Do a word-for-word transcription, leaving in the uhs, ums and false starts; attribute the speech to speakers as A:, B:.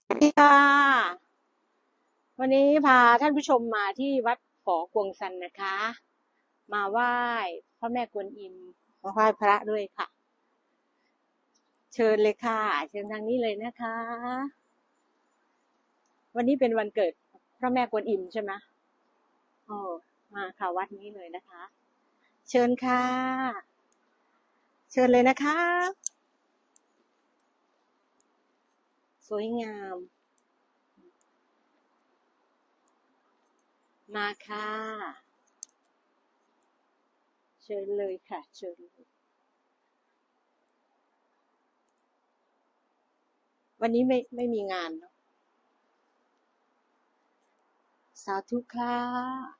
A: สวัสดีค่ะวันนี้พาท่านผู้ชมมาที่วัดฝอกวงซันนะคะมาไหว้พระแม่กวนอิมมาไหว้พระด้วยค่ะเชิญเลยค่ะเชิญทางนี้เลยนะคะวันนี้เป็นวันเกิดพระแม่กวนอิมใช่ไหมโอ้มาค่ะวัดนี้เลยนะคะเชิญค่ะเชิญเลยนะคะสวยงามมาค่ะเชิญเลยค่ะเชิญเลยวันนี้ไม่ไม่มีงานเนาะสาธุค่ะ